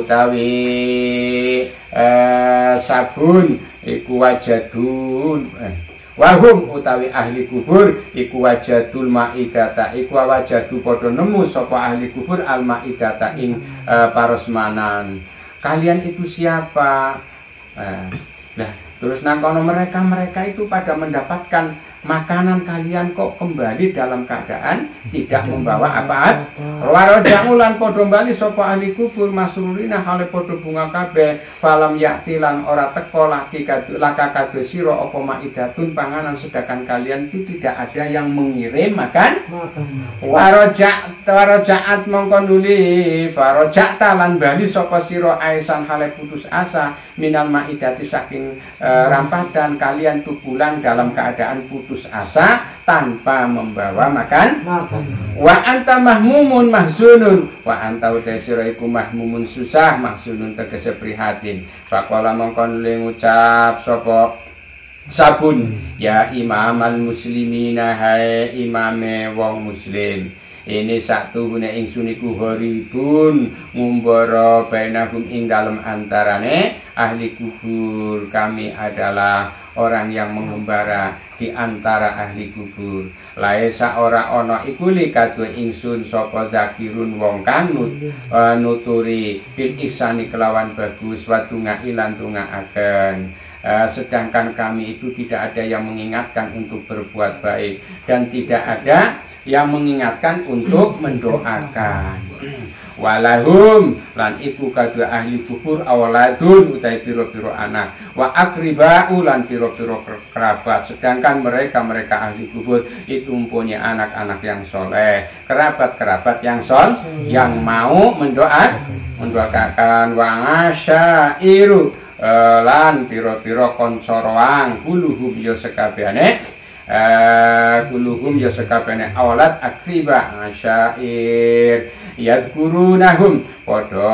utawi eh, sabun iku wajadun. Eh, wahum utawi ahli kubur iku wajadul maidata, iku wajadu padha nemu sapa ahli kubur al maidata ing eh, parasmanan. Kalian itu siapa? Eh, nah, terus nakono mereka mereka itu pada mendapatkan makanan, kalian kok kembali dalam keadaan tidak membawa apa-apa. Warajaulan podo bali sapa ahli kubur masrurina hale podo bunga kabeh. Falam yaktilan ora teko laki laka kabeh sira apa maidatun panganan, sedangkan kalian itu tidak ada yang mengirim makan. Waraja warajaat mongko nuli farajata lan bali sapa sira aisan hale putus asa minal maidati saking e, rampadan, kalian tuh pulang dalam keadaan putus asa tanpa membawa makan. Wa anta mahmumun mahzunun, wa anta utasira iku mahmumun susah, mahzunun tegese prihatin. Faqala mongkon le ngucap sapa sabun, ya imamal muslimina, hai imame wong muslim, ini satu guna ingsun iku horibun ngumbara bainahum ing dalem antarane ahli kubur. Kami adalah orang yang mengembara di antara ahli kubur. Laisa ora ana iku li kadue ingsun sapa zakirun wong kang uh, nuturi bil ihsani kelawan bagus wa tunga ilan tungaaken. Uh, sedangkan kami itu tidak ada yang mengingatkan untuk berbuat baik dan tidak ada yang mengingatkan untuk mendoakan. Walahum lan iku kadua ahli kubur awaladun utai piro-piro anak, wa akribau lan piro-piro kerabat, sedangkan mereka-mereka ahli kubur itu mempunyai anak-anak yang soleh, kerabat-kerabat yang sol yang mau mendoa mendoakan. Wa ngasairu lan piro-piro konsoroang kuluhum yo sekabehane Uh, kuluhum ya sekabehane awalat akriba asyair yadkurunahum podo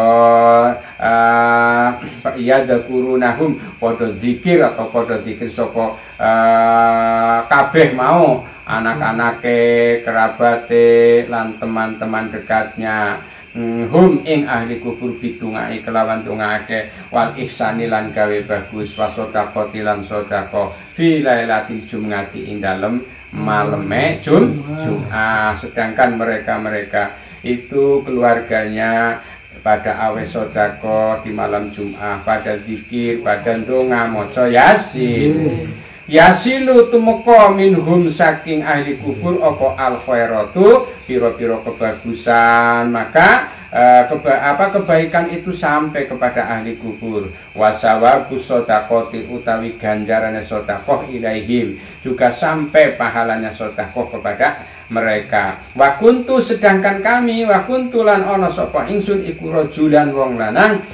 uh, yadkurunahum podo zikir atau podo zikir sopo uh, kabeh mau anak-anake kerabate lan teman-teman dekatnya. Hum ing ahli kubur bitungai kelawan tungake wal ihsani lan gawe bagus wasodakoti lan sodako fi lailatil jum'ati ing dalem maleme jum jum'ah. Sedangkan mereka-mereka itu keluarganya pada awe sodako di malam Jum'ah, pada zikir, pada donga moco yasin. yasilu tumeka minhum saking ahli kubur apa al khairatu pira-pira kebagusan, maka Uh, keba apa kebaikan itu sampai kepada ahli kubur. Wasawabu sodakoti utawi ganjarannya sodakoh ilaihim juga sampai pahalanya sodakoh kepada mereka. Wakuntu sedangkan kami wakuntulan ono sopo ingsun iku rojulan wong lanang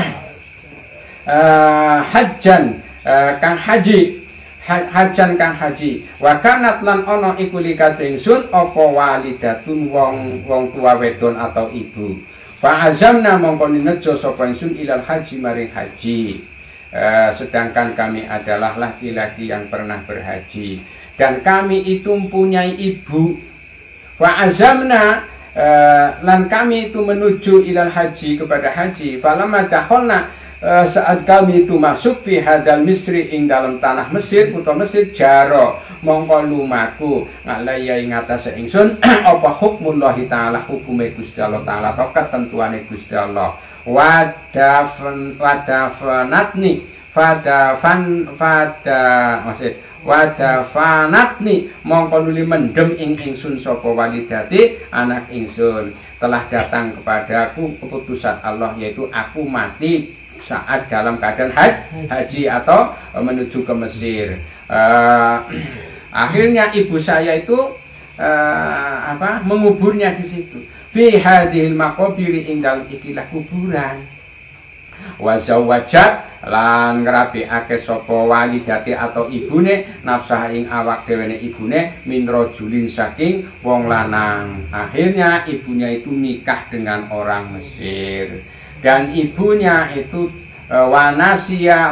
uh, hajjan uh, kang haji hajan kang haji wakanat lan ono iku likat ingsun opo walidatun wong wong tua wedon atau ibu. Fa'azamna mongko ninejo sapa ingsun ilal haji maring haji. Uh, sedangkan kami adalah laki-laki yang pernah berhaji dan kami itu mempunyai ibu. Fa'azamna uh, lan kami itu menuju ilal haji kepada haji. Falamma dakhalna uh, saat kami itu masuk fi hadal misri ing dalam tanah Mesir utawa Mesir jaro mongko lumaku ngalaya ing atase ingsun apa hukmullahi taala hukume Gusti Allah taala atau ketentuane Gusti Allah wadafan wadafanatni fadafan fada maksud wadafanatni mongko nuli mendem ing ingsun sapa walidati anak ingsun telah datang kepadaku keputusan Allah yaitu aku mati saat dalam keadaan haji atau menuju ke Mesir. Uh, akhirnya ibu saya itu uh, apa menguburnya di situ. Fi hadhil maqabiri ing dalem ikilah kuburan. Wa zawajat lan ngrabiake sapa walidati atau ibune nafsah ing awak dhewene ibune min rajulin saking wong lanang. Akhirnya ibunya itu nikah dengan orang Mesir dan ibunya itu uh, wanasia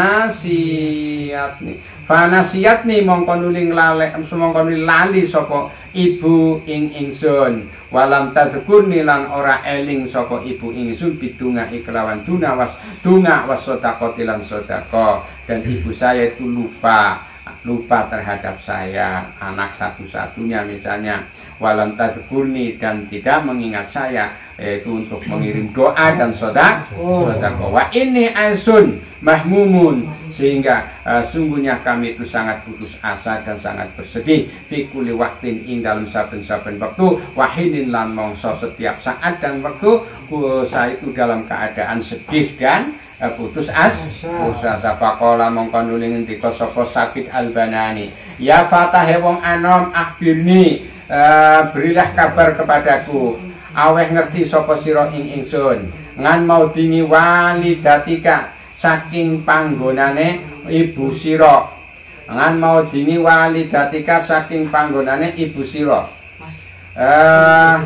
wanasiat nih fanasiat nih mongko nuling lale mongko nuling lali saka ibu ing ingsun walam tazkurni lan ora eling saka ibu ingsun bidunga iklawan duna was dunga was sedekah lan sedekah dan ibu saya itu lupa lupa terhadap saya anak satu-satunya misalnya walam tazkurni dan tidak mengingat saya yaitu untuk mengirim doa dan sedekah sedekah wa ini aisun mahmumun sehingga uh, sungguhnya kami itu sangat putus asa dan sangat bersedih fi kulli waqtin ing dalam saben-saben waktu wahinin lan mongso setiap saat dan waktu uh, saya itu dalam keadaan sedih dan uh, putus asa putus asa faqala mongko nuli ngendika sapa Sabit Al-Banani ya fatahe wong anom akhirni uh, berilah kabar kepadaku aweh ngerti sapa sira ing ingsun ngan mau dingi walidatika saking panggonane ibu sira ngan mau dingi walidatika saking panggonane ibu sira uh,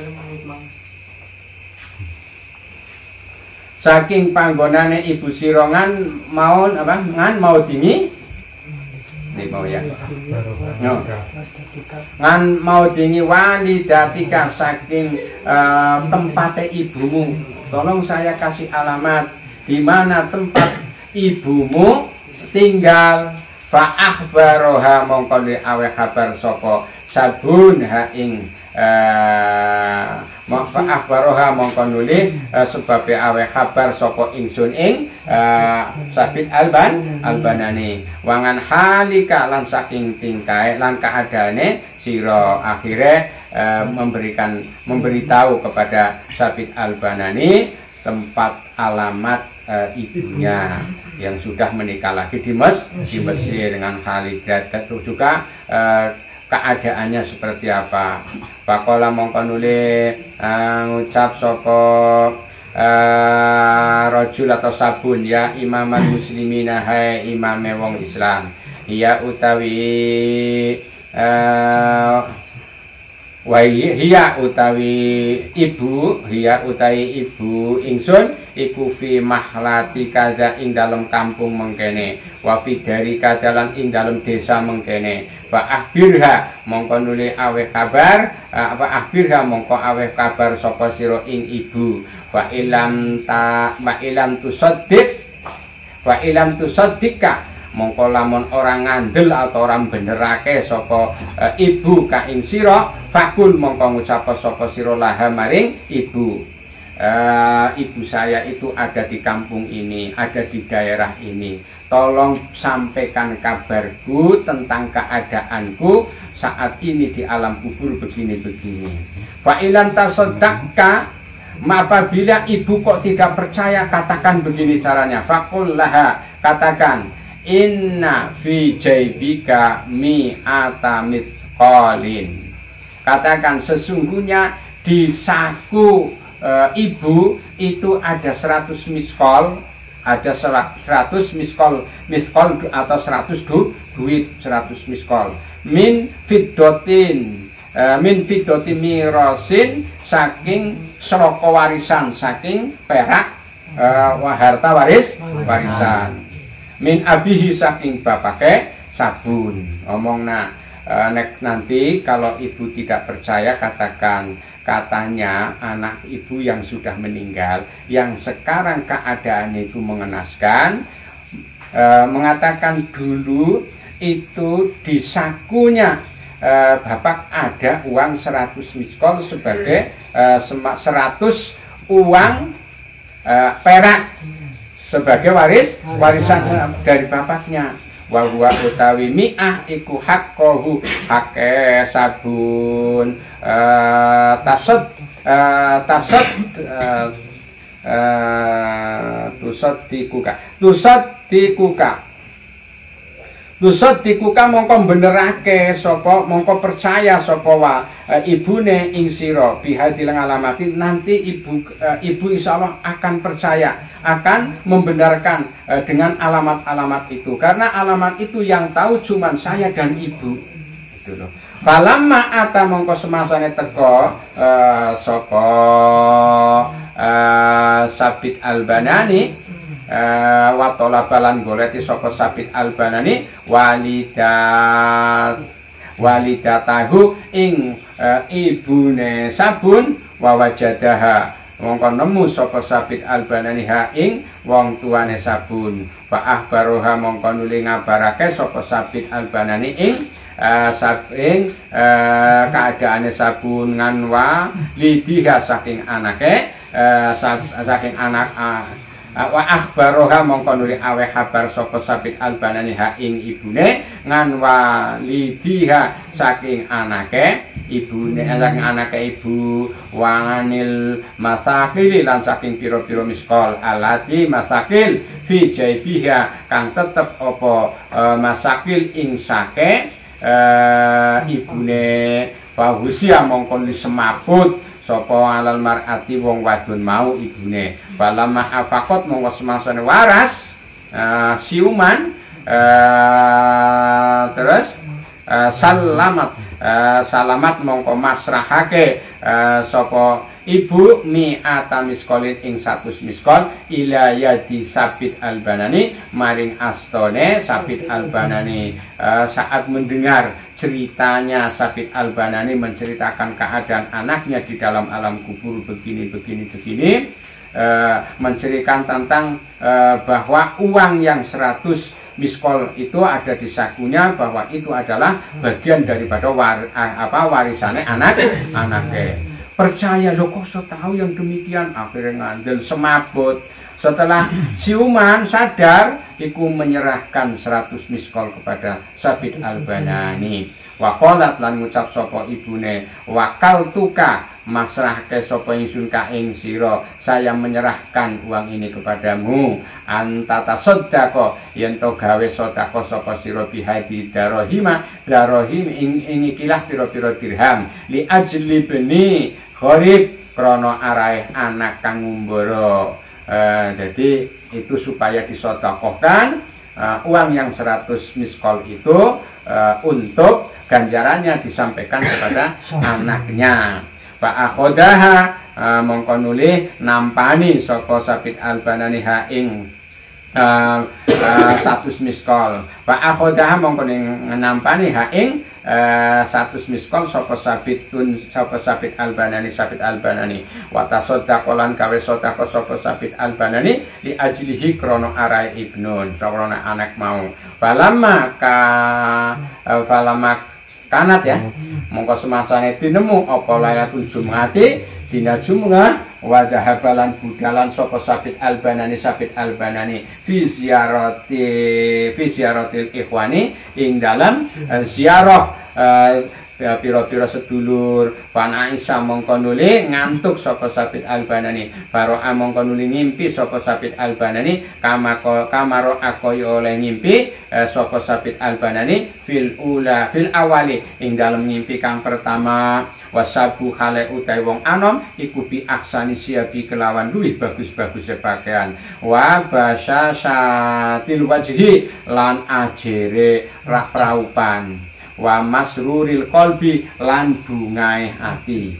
saking panggonane ibu sira ngan mau apa ngan mau dingi ini mau ya no. Ngan mau dingi walidatika saking uh, tempate ibumu tolong saya kasih alamat di mana tempat ibumu tinggal fa akhbaroha mongko li awe kabar sapa sabun ha ing eh fa akhbaroha mongko nuli uh, sebab awe kabar sapa ingsun ing uh, Sabit Alban Albanani wangan halika lan saking tingkae lan kaadane sira akhire uh, memberikan memberitahu kepada Sabit Albanani tempat alamat uh, ibunya yang sudah menikah lagi di Mes di Mesir dengan Khalidat itu juga uh, keadaannya seperti apa. Pakola mongko nuli uh, ngucap sapa uh, rajul atau sabun ya imamal muslimina hai imame wong Islam ya utawi uh, wa hiya utawi ibu hiya utawi ibu ingsun iku fi mahlati kaza ing dalem kampung mengkene wa fi dari kadalan ing dalem desa mengkene fa akhbirha mongko nuli aweh kabar apa akhbirha mongko aweh kabar sapa sira ing ibu fa ilam ta ma ilam tusaddiq fa ilam tusaddiqa mongko lamun orang ngandel atau orang benerake sapa e, ibu ka ing sira fakul mongko ngucap sapa sira laha maring ibu e, ibu saya itu ada di kampung ini ada di daerah ini tolong sampaikan kabarku tentang keadaanku saat ini di alam kubur begini-begini. Fa ilam tasaddaqka, apabila ibu kok tidak percaya, katakan begini caranya. Faqullaha, katakan, inna fi jaybika mi'ata mithqalin. Katakan, sesungguhnya di saku e, ibu itu ada seratus miskol, ada seratus miskol, miskol atau seratus du, duit seratus miskol. Min fiddotin, e, min fiddotin mirosin, saking sroko warisan, saking perak e, harta waris warisan. Min abihi, saking bapake sabun. Omong nak e, nek nanti kalau ibu tidak percaya, katakan, katanya anak ibu yang sudah meninggal, yang sekarang keadaannya itu mengenaskan, e, mengatakan dulu itu di sakunya e, bapak ada uang seratus miskol sebagai e, seratus uang e, perak sebagai waris warisan dari bapaknya. Wa huwa utawi mi'ah iku haqqahu, hake sabun uh, tasod uh, tasod uh, uh, tusod dikuka tusod dikuka tusod dikuka mongko benerake sapa, mongko percaya sapa wa uh, ibune ing sira bihadil alamati, nanti ibu uh, ibu insyaallah akan percaya, akan membenarkan uh, dengan alamat-alamat itu, karena alamat itu yang tahu cuman saya dan ibu itu loh. Falamma ata mongko semasane teko uh, sapa uh, Sabit Al-Banani uh, wa talabalan goleti sapa Sabit Al-Banani walidat walidatahu ing uh, ibune sabun wa wajadaha, mongko nemu sapa Sabit Al-Banani ha ing wong tuane sabun. Fa ahbaroha, mongko nuli ngabarake sapa Sabit Al-Banani ing uh, saking uh, keadaane sabun nganwa lidiha, saking anake uh, saking anak uh, wa akhbaroha, mongko nuli awe kabar sapa Sabit Al-Banani ha ing ibune nganwa lidiha, saking anake ibune, saking anake ibu, wanganil masakil, lan saking piro-piro miskol alati masakil fi jaifiha, kang tetep apa e, masakil ing sake e, ibune. Fahusia mongko semaput sapa alal mar'ati wong wadon mau ibune. Balama afakot mongko semasane waras e, siuman e, terus e, salamat Uh, salamat mongko masrahake uh, sapa ibu mi'ata miskolin ing satus miskol ila yadi Sabit Al-Banani maring astone Sabit Al-Banani. Uh, saat mendengar ceritanya Sabit Al-Banani menceritakan keadaan anaknya di dalam alam kubur begini begini begini, uh, menceritakan tentang uh, bahwa uang yang seratus miskol itu ada di sakunya, bahwa itu adalah bagian daripada war, apa warisannya anak anaknya. Percaya, loh kok so tahu yang demikian, akhirnya ngandel semabut. Setelah siuman sadar, iku menyerahkan seratus miskol kepada Sabit Al-Banani. Waqalat lan ngucap sapa ibune, wakal tuka masrahke sapa ingsun ka ing sira, saya menyerahkan uang ini kepadamu, antata sedako yen to gawe sedekah sapa sira bihadi darahima, darahim ing ing ikilah pira-pira dirham, li ajli beni gharib, krana arahe anak kang ngumbara. Uh, jadi itu supaya disedekahkan uh, uang yang seratus miskol itu uh, untuk ganjarannya disampaikan kepada anaknya. Pak akhodaha uh, mongko nuli nampani sapa Sabit Al-Banani ha ing uh, uh, satus miskol. Pak akhodaha mongko nampani ha ing Uh, satu miskol sapa Sabitun sapa Sabit Al-Banani Sabit Al-Banani wa tasaddaqolan kawe sedekah sapa Sabit Al-Banani li ajlihi krono arai ibnun, krono anak mau. Falamma ka uh, falamma kanat ya mongko semasane dinemu apa lailatul jumuati dina Jumat wa dhahabalan budalan sapa Sabit Al-Banani Sabit Al-Banani fi ziyarati fi ziyaratil ikhwani ing dalam uh, ziarah uh, pira-pira sedulur. Pana Isa mongko nuli ngantuk sapa Sabit Al-Banani, baro mongko nuli ngimpi sapa Sabit Al-Banani kama kamaro akoyo oleh ngimpi eh, sapa Sabit Al-Banani fil ula fil awali ing dalam ngimpi kang pertama. Wasabu hale utai wong anom iku bi aksani siabi kelawan luwih bagus-bagus pakaian wa basyasatil wajhi lan ajere rak praupan wa masruril kolbi lan bungai hati.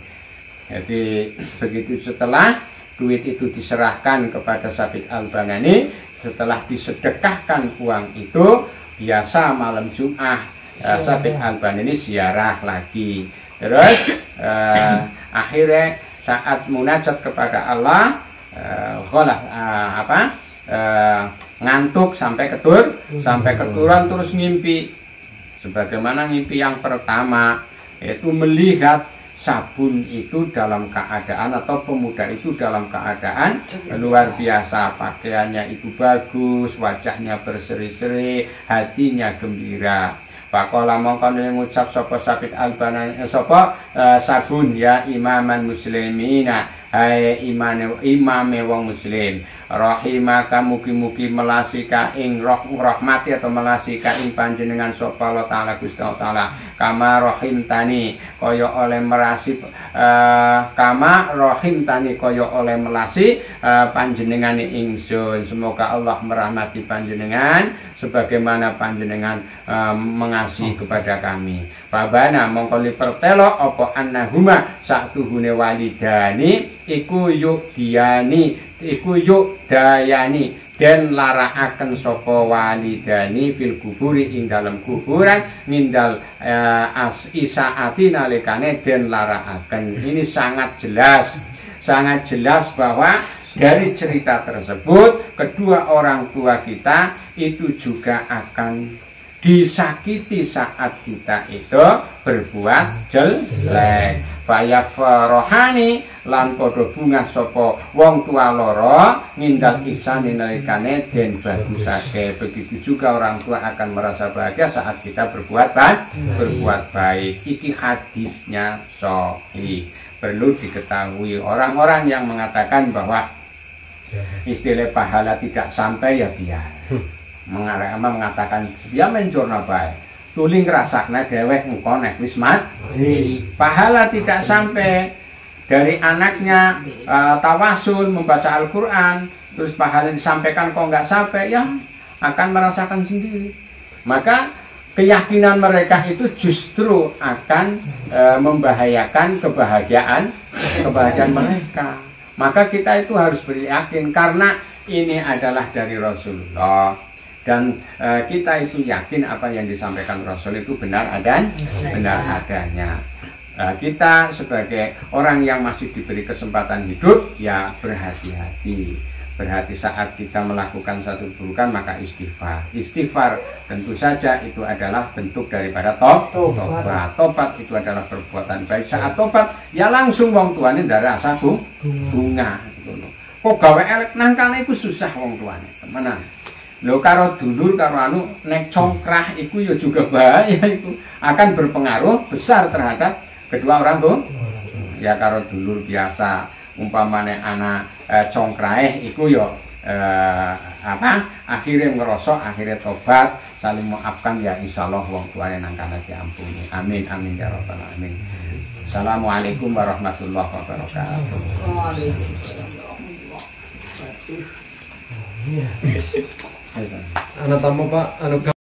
Jadi begitu setelah duit itu diserahkan kepada Sabit Al-Banani, setelah disedekahkan uang itu, biasa malam Jumat uh, Sabit Al-Banani ziarah lagi. Terus uh, akhirnya saat munajat kepada Allah, uh, kholah, uh, apa uh, ngantuk sampai ketur, sampai keturunan terus ngimpi. Sebagaimana ngimpi yang pertama, yaitu melihat sabun itu dalam keadaan atau pemuda itu dalam keadaan luar biasa, pakaiannya itu bagus, wajahnya berseri-seri, hatinya gembira. Pakola mongkon ngucap sapa Sabit Al-Banani sapa uh, sabun ya imaman muslimina, hai imane imame wong muslim, rahimaka mugi-mugi melasika ing roh rahmati atau melasika ing panjenengan sapa Allah taala Gusti taala kama rahim tani kaya oleh merasi uh, kama rahim tani kaya oleh melasi uh, panjenengan ingsun. Semoga Allah merahmati panjenengan sebagaimana panjenengan uh, mengasihi kepada kami. Babana mongkoli pertelo opo annahuma satuhune walidani iku yuk diani iku yuk dayani den larakaken sapa walidani fil kuburi ing dalam kuburan mindal uh, as isaati nalikane den larakaken. Ini sangat jelas, sangat jelas bahwa dari cerita tersebut kedua orang tua kita itu juga akan disakiti saat kita itu berbuat jelek. Faya farohani lan podo bunga sopo wong tua loro ngindal ihsani nalikane den bagusake. Begitu juga orang tua akan merasa bahagia saat kita berbuat baik, berbuat baik. Iki hadisnya sahih. Perlu diketahui orang-orang yang mengatakan bahwa istilah pahala tidak sampai ya biar. Mengarah mengatakan dia mencurna baik tuling rasakna dewek engko nek wis mati. Pahala tidak sampai dari anaknya uh, tawasul membaca Al-Qur'an, terus pahala disampaikan kok nggak sampai, ya akan merasakan sendiri. Maka keyakinan mereka itu justru akan uh, membahayakan kebahagiaan kebahagiaan mereka. Maka kita itu harus beryakin karena ini adalah dari Rasulullah. Dan e, kita itu yakin apa yang disampaikan Rasul itu benar adanya, benar adanya. E, kita sebagai orang yang masih diberi kesempatan hidup, ya berhati-hati. Berhati saat kita melakukan satu keburukan, maka istighfar. Istighfar tentu saja itu adalah bentuk daripada top, tobat. Tobat itu adalah perbuatan baik. Saat tobat, ya langsung wong tuane dari asa bunga. Gitu. Kok gawe elek nangkane itu susah wong tuane, temenan. Lho karo dulur karo anu nek congkrah iku ya juga bahaya, itu akan berpengaruh besar terhadap kedua orang tuh. Ya karo dulur biasa umpamane anak eh, congkrahe iku ya eh, apa akhirnya ngerosok, akhirnya tobat, saling maafkan, ya insyaallah wong tuane nang kana diampuni. Amin amin ya rabbal alamin. Assalamualaikum warahmatullahi wabarakatuh. Anak tamu Pak, anu